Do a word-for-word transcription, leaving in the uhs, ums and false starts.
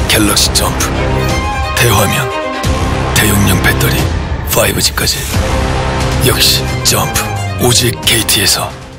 갤럭시 점프, 대화면, 대용량 배터리, 파이브지까지 역시 점프, 오직 케이티에서